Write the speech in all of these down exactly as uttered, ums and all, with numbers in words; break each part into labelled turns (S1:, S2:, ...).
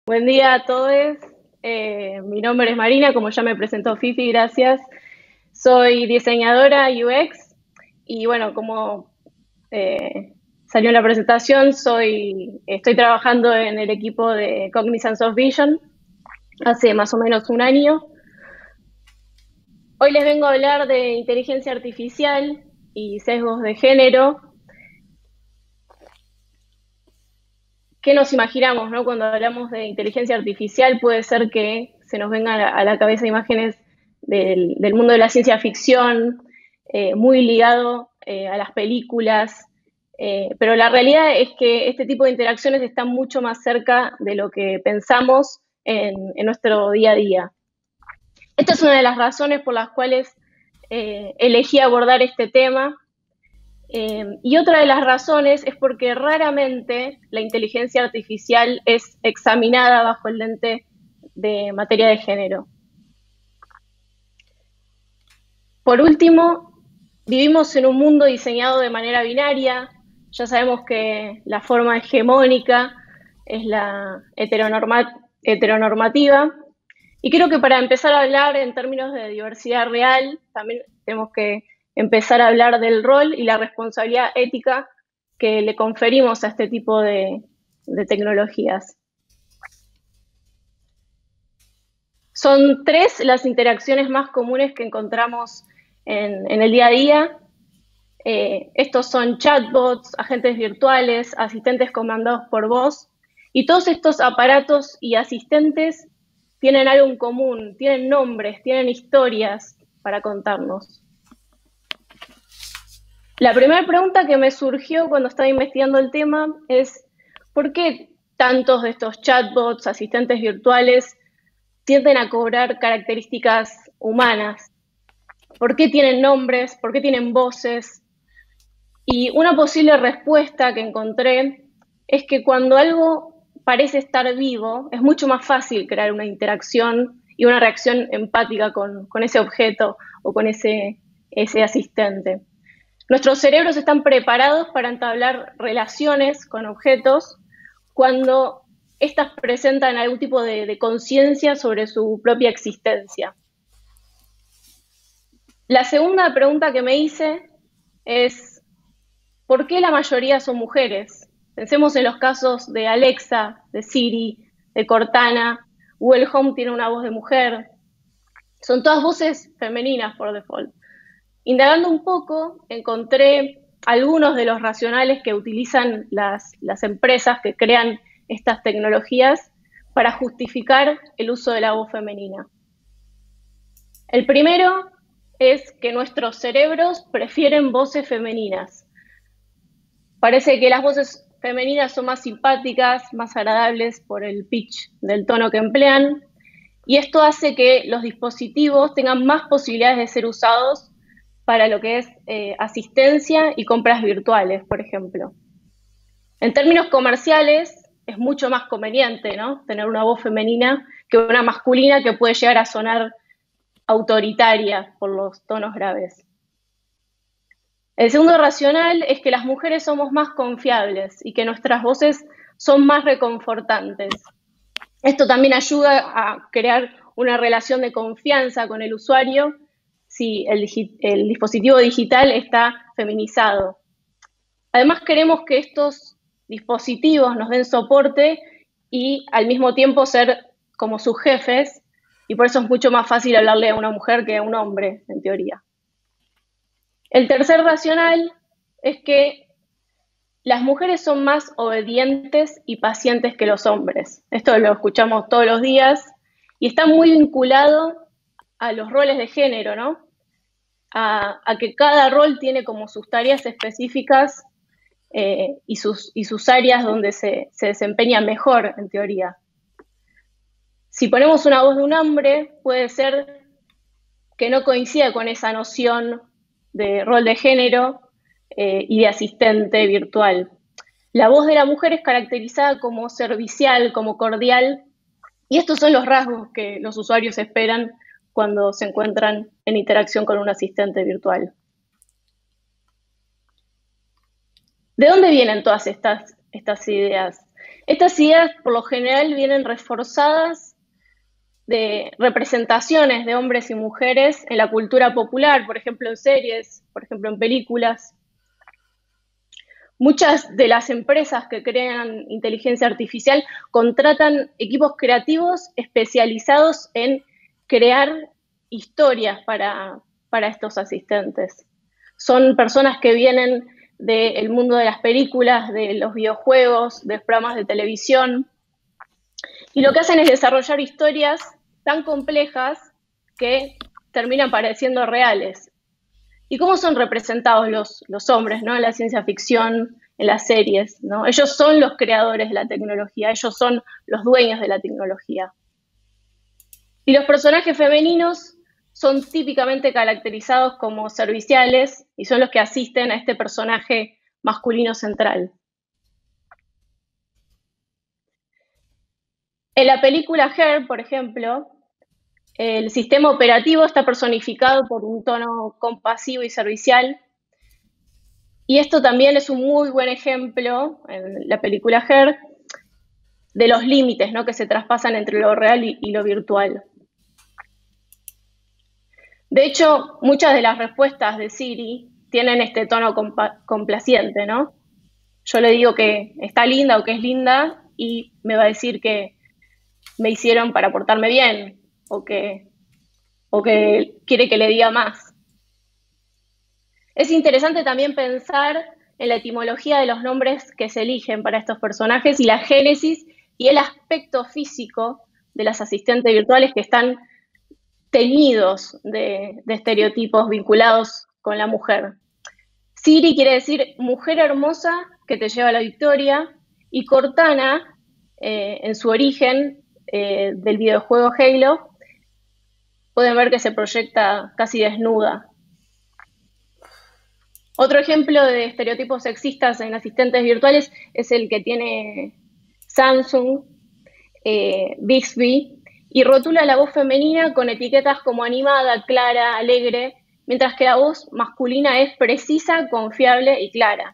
S1: Buen día a todos. Eh, mi nombre es Marina, como ya me presentó Fifi, gracias. Soy diseñadora U X y bueno, como eh, salió en la presentación, soy, estoy trabajando en el equipo de Cognizance of Vision hace más o menos un año. Hoy les vengo a hablar de inteligencia artificial y sesgos de género. ¿Qué nos imaginamos, no? Cuando hablamos de inteligencia artificial, puede ser que se nos vengan a la, a la cabeza imágenes del, del mundo de la ciencia ficción, eh, muy ligado eh, a las películas, eh, pero la realidad es que este tipo de interacciones están mucho más cerca de lo que pensamos en, en nuestro día a día. Esta es una de las razones por las cuales eh, elegí abordar este tema. Eh, y otra de las razones es porque raramente la inteligencia artificial es examinada bajo el lente de materia de género. Por último, vivimos en un mundo diseñado de manera binaria. Ya sabemos que la forma hegemónica es la heteronorma heteronormativa. Y creo que para empezar a hablar en términos de diversidad real, también tenemos que empezar a hablar del rol y la responsabilidad ética que le conferimos a este tipo de, de tecnologías. Son tres las interacciones más comunes que encontramos en, en el día a día. Eh, estos son chatbots, agentes virtuales, asistentes comandados por voz, y todos estos aparatos y asistentes tienen algo en común, tienen nombres, tienen historias para contarnos. La primera pregunta que me surgió cuando estaba investigando el tema es, ¿por qué tantos de estos chatbots, asistentes virtuales, tienden a cobrar características humanas? ¿Por qué tienen nombres? ¿Por qué tienen voces? Y una posible respuesta que encontré es que cuando algo parece estar vivo, es mucho más fácil crear una interacción y una reacción empática con, con ese objeto o con ese, ese asistente. Nuestros cerebros están preparados para entablar relaciones con objetos cuando éstas presentan algún tipo de, de conciencia sobre su propia existencia. La segunda pregunta que me hice es, ¿por qué la mayoría son mujeres? Pensemos en los casos de Alexa, de Siri, de Cortana. Google Home tiene una voz de mujer. Son todas voces femeninas por default. Indagando un poco, encontré algunos de los racionales que utilizan las, las empresas que crean estas tecnologías para justificar el uso de la voz femenina. El primero es que nuestros cerebros prefieren voces femeninas. Parece que las voces femeninas son más simpáticas, más agradables por el pitch del tono que emplean, y esto hace que los dispositivos tengan más posibilidades de ser usados para lo que es eh, asistencia y compras virtuales, por ejemplo. En términos comerciales, es mucho más conveniente, ¿no?, tener una voz femenina que una masculina que puede llegar a sonar autoritaria por los tonos graves. El segundo racional es que las mujeres somos más confiables y que nuestras voces son más reconfortantes. Esto también ayuda a crear una relación de confianza con el usuario si el, el dispositivo digital está feminizado. Además, queremos que estos dispositivos nos den soporte y al mismo tiempo ser como sus jefes, y por eso es mucho más fácil hablarle a una mujer que a un hombre, en teoría. El tercer racional es que las mujeres son más obedientes y pacientes que los hombres. Esto lo escuchamos todos los días y está muy vinculado a los roles de género, ¿no? A, a que cada rol tiene como sus tareas específicas eh, y, sus, y sus áreas donde se, se desempeña mejor, en teoría. Si ponemos una voz de un hombre, puede ser que no coincida con esa noción de rol de género eh, y de asistente virtual. La voz de la mujer es caracterizada como servicial, como cordial, y estos son los rasgos que los usuarios esperan cuando se encuentran en interacción con un asistente virtual. ¿De dónde vienen todas estas, estas ideas? Estas ideas por lo general vienen reforzadas de representaciones de hombres y mujeres en la cultura popular, por ejemplo en series, por ejemplo en películas. Muchas de las empresas que crean inteligencia artificial contratan equipos creativos especializados en crear historias para, para estos asistentes. Son personas que vienen del mundo de las películas, de los videojuegos, de programas de televisión, y lo que hacen es desarrollar historias tan complejas que terminan pareciendo reales. ¿Y cómo son representados los, los hombres, ¿no? En la ciencia ficción, en las series, ¿no? Ellos son los creadores de la tecnología, ellos son los dueños de la tecnología. Y los personajes femeninos son típicamente caracterizados como serviciales y son los que asisten a este personaje masculino central. En la película Her, por ejemplo, el sistema operativo está personificado por un tono compasivo y servicial. Y esto también es un muy buen ejemplo, en la película Her, de los límites, ¿no?, que se traspasan entre lo real y, y lo virtual. De hecho, muchas de las respuestas de Siri tienen este tono complaciente, ¿no? Yo le digo que está linda o que es linda y me va a decir que me hicieron para portarme bien o que, o que quiere que le diga más. Es interesante también pensar en la etimología de los nombres que se eligen para estos personajes y la génesis y el aspecto físico de las asistentes virtuales que están teñidos de, de estereotipos vinculados con la mujer. Siri quiere decir mujer hermosa que te lleva a la victoria, y Cortana, eh, en su origen eh, del videojuego Halo, pueden ver que se proyecta casi desnuda. Otro ejemplo de estereotipos sexistas en asistentes virtuales es el que tiene Samsung, eh, Bixby, y rotula la voz femenina con etiquetas como animada, clara, alegre, mientras que la voz masculina es precisa, confiable y clara.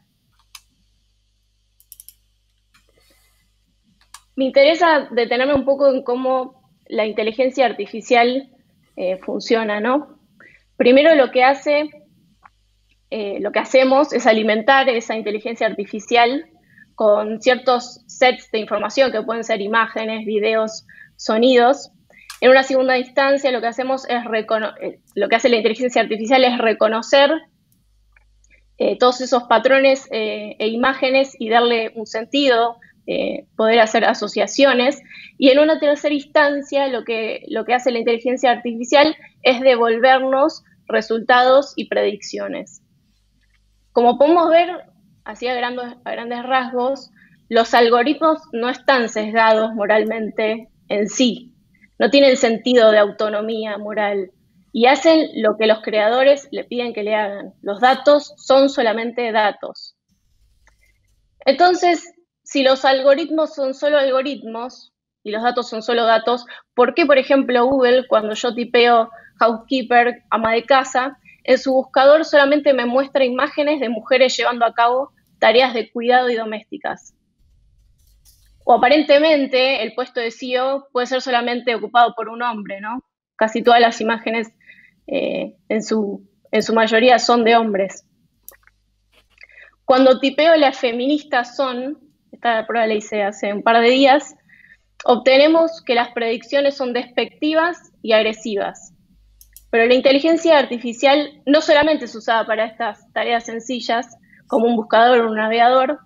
S1: Me interesa detenerme un poco en cómo la inteligencia artificial eh, funciona, ¿no? Primero lo que hace, eh, lo que hacemos es alimentar esa inteligencia artificial con ciertos sets de información que pueden ser imágenes, videos, sonidos. En una segunda instancia lo que hacemos es lo que hace la inteligencia artificial es reconocer eh, todos esos patrones eh, e imágenes y darle un sentido, eh, poder hacer asociaciones. Y en una tercera instancia lo que, lo que hace la inteligencia artificial es devolvernos resultados y predicciones. Como podemos ver, así a grandes, a grandes rasgos, los algoritmos no están sesgados moralmente en sí, no tienen sentido de autonomía moral y hacen lo que los creadores le piden que le hagan. Los datos son solamente datos. Entonces, si los algoritmos son solo algoritmos y los datos son solo datos, ¿por qué, por ejemplo, Google, cuando yo tipeo housekeeper, ama de casa, en su buscador solamente me muestra imágenes de mujeres llevando a cabo tareas de cuidado y domésticas? O aparentemente el puesto de C E O puede ser solamente ocupado por un hombre, ¿no? Casi todas las imágenes eh, en, su, en su mayoría son de hombres. Cuando tipeo las feministas son, esta prueba la hice hace un par de días, obtenemos que las predicciones son despectivas y agresivas. Pero la inteligencia artificial no solamente es usada para estas tareas sencillas, como un buscador o un navegador,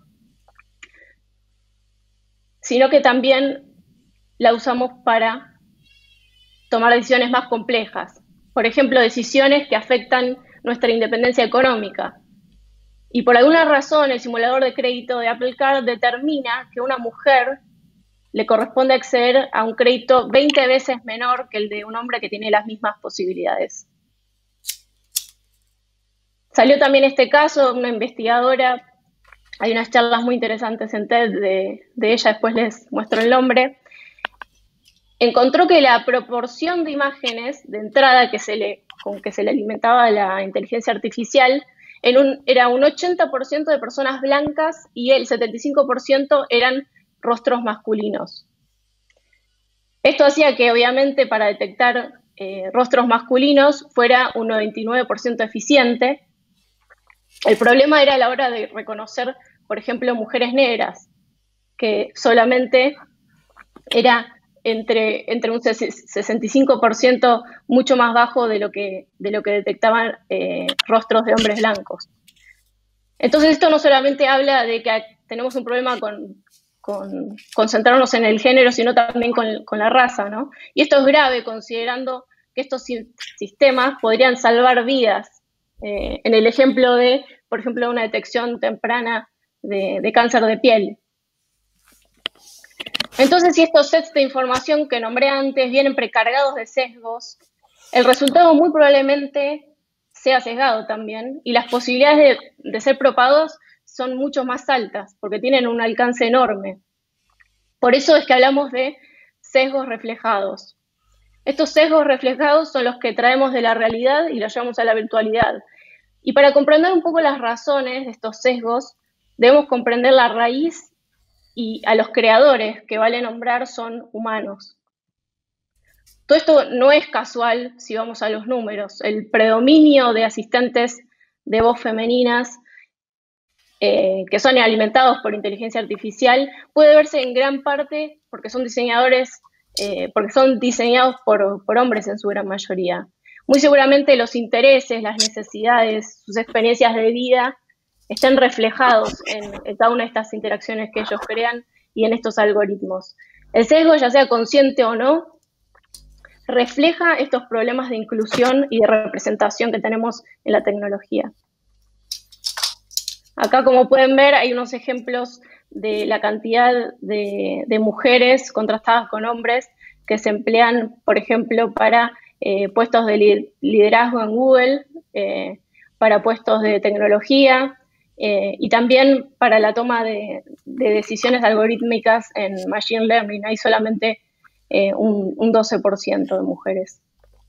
S1: sino que también la usamos para tomar decisiones más complejas. Por ejemplo, decisiones que afectan nuestra independencia económica. Y por alguna razón, el simulador de crédito de Apple Card determina que a una mujer le corresponde acceder a un crédito veinte veces menor que el de un hombre que tiene las mismas posibilidades. Salió también este caso de una investigadora. Hay unas charlas muy interesantes en TED de, de ella, después les muestro el nombre. Encontró que la proporción de imágenes de entrada que se le, con que se le alimentaba la inteligencia artificial en un, era un ochenta por ciento de personas blancas y el setenta y cinco por ciento eran rostros masculinos. Esto hacía que, obviamente, para detectar eh, rostros masculinos fuera un noventa y nueve por ciento eficiente. El problema era a la hora de reconocer, por ejemplo, mujeres negras, que solamente era entre, entre un sesenta y cinco por ciento mucho más bajo de lo que, de lo que detectaban eh, rostros de hombres blancos. Entonces esto no solamente habla de que tenemos un problema con, con concentrarnos en el género, sino también con, con la raza, ¿no? Y esto es grave considerando que estos sistemas podrían salvar vidas. Eh, en el ejemplo de, por ejemplo, una detección temprana de, de cáncer de piel. Entonces, si estos sets de información que nombré antes vienen precargados de sesgos, el resultado muy probablemente sea sesgado también, y las posibilidades de, de ser propagados son mucho más altas, porque tienen un alcance enorme. Por eso es que hablamos de sesgos reflejados. Estos sesgos reflejados son los que traemos de la realidad y los llevamos a la virtualidad. Y para comprender un poco las razones de estos sesgos, debemos comprender la raíz, y a los creadores que vale nombrar son humanos. Todo esto no es casual si vamos a los números. El predominio de asistentes de voz femeninas eh, que son alimentados por inteligencia artificial puede verse en gran parte porque son diseñadores, eh, porque son diseñados por, por hombres en su gran mayoría. Muy seguramente los intereses, las necesidades, sus experiencias de vida estén reflejados en, en cada una de estas interacciones que ellos crean y en estos algoritmos. El sesgo, ya sea consciente o no, refleja estos problemas de inclusión y de representación que tenemos en la tecnología. Acá, como pueden ver, hay unos ejemplos de la cantidad de, de mujeres contrastadas con hombres que se emplean, por ejemplo, para eh, puestos de liderazgo en Google, eh, para puestos de tecnología, eh, y también para la toma de, de decisiones algorítmicas en Machine Learning. Hay solamente eh, un, un doce por ciento de mujeres.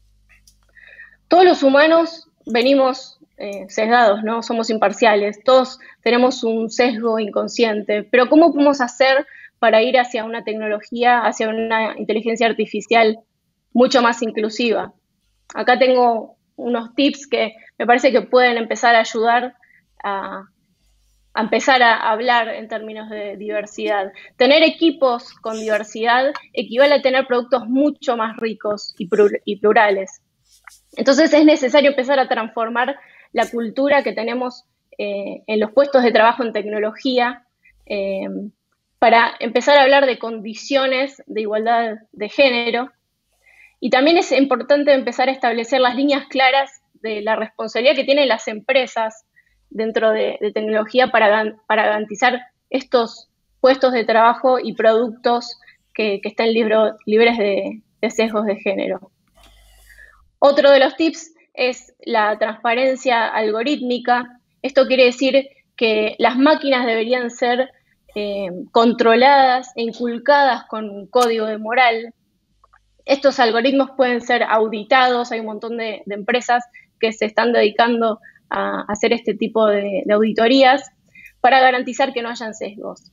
S1: Todos los humanos venimos eh, sesgados, ¿no? Somos imparciales, todos tenemos un sesgo inconsciente, pero ¿cómo podemos hacer para ir hacia una tecnología, hacia una inteligencia artificial mucho más inclusiva? Acá tengo unos tips que me parece que pueden empezar a ayudar a, a empezar a hablar en términos de diversidad. Tener equipos con diversidad equivale a tener productos mucho más ricos y, y plurales. Entonces es necesario empezar a transformar la cultura que tenemos eh, en los puestos de trabajo en tecnología eh, para empezar a hablar de condiciones de igualdad de género. Y también es importante empezar a establecer las líneas claras de la responsabilidad que tienen las empresas dentro de, de tecnología para, para garantizar estos puestos de trabajo y productos que, que estén libro, libres de, de sesgos de género. Otro de los tips es la transparencia algorítmica. Esto quiere decir que las máquinas deberían ser eh, controladas e inculcadas con un código de moral. Estos algoritmos pueden ser auditados, hay un montón de, de empresas que se están dedicando a hacer este tipo de, de auditorías para garantizar que no hayan sesgos.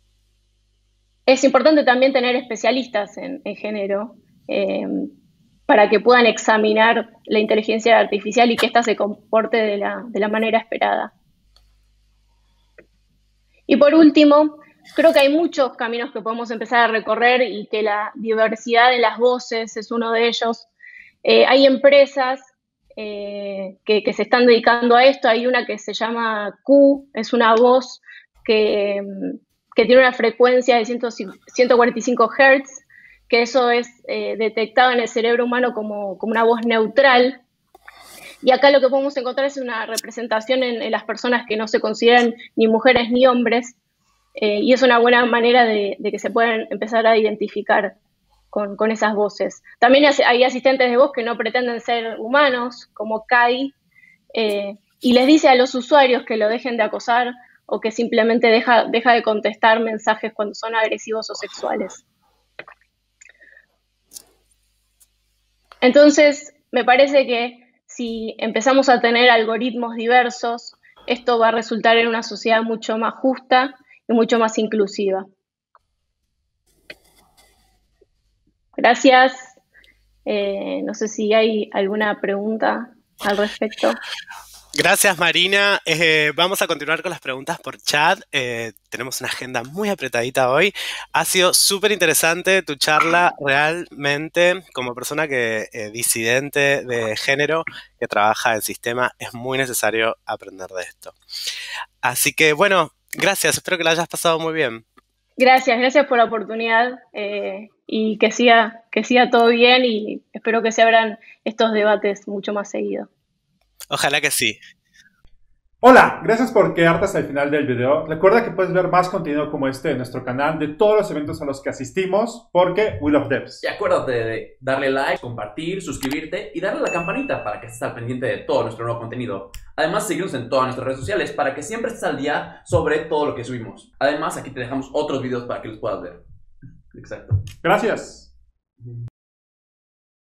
S1: Es importante también tener especialistas en, en género, eh, para que puedan examinar la inteligencia artificial y que ésta se comporte de la, de la manera esperada. Y por último, creo que hay muchos caminos que podemos empezar a recorrer y que la diversidad de las voces es uno de ellos. Eh, hay empresas eh, que, que se están dedicando a esto. Hay una que se llama Q, es una voz que, que tiene una frecuencia de ciento cuarenta y cinco hertz, que eso es eh, detectado en el cerebro humano como, como una voz neutral. Y acá lo que podemos encontrar es una representación en, en las personas que no se consideran ni mujeres ni hombres, eh, y es una buena manera de, de que se puedan empezar a identificar con, con esas voces. También hay asistentes de voz que no pretenden ser humanos, como Kai, eh, y les dice a los usuarios que lo dejen de acosar o que simplemente deja, deja de contestar mensajes cuando son agresivos o sexuales. Entonces, me parece que si empezamos a tener algoritmos diversos, esto va a resultar en una sociedad mucho más justa y mucho más inclusiva. Gracias. Eh, no sé si hay alguna pregunta al respecto.
S2: Gracias, Marina. Eh, vamos a continuar con las preguntas por chat. Eh, tenemos una agenda muy apretadita hoy. Ha sido súper interesante tu charla, realmente, como persona que eh, disidente de género que trabaja en sistema, es muy necesario aprender de esto. Así que, bueno, gracias. Espero que la hayas pasado muy bien.
S1: Gracias, gracias por la oportunidad eh, y que siga, que siga todo bien y espero que se abran estos debates mucho más seguido.
S2: Ojalá que sí.
S3: Hola, gracias por quedarte hasta el final del video. Recuerda que puedes ver más contenido como este en nuestro canal de todos los eventos a los que asistimos porque we love devs.
S4: Y acuérdate de darle like, compartir, suscribirte y darle a la campanita para que estés al pendiente de todo nuestro nuevo contenido. Además, seguirnos en todas nuestras redes sociales para que siempre estés al día sobre todo lo que subimos. Además, aquí te dejamos otros videos para que los puedas ver. Exacto.
S3: Gracias.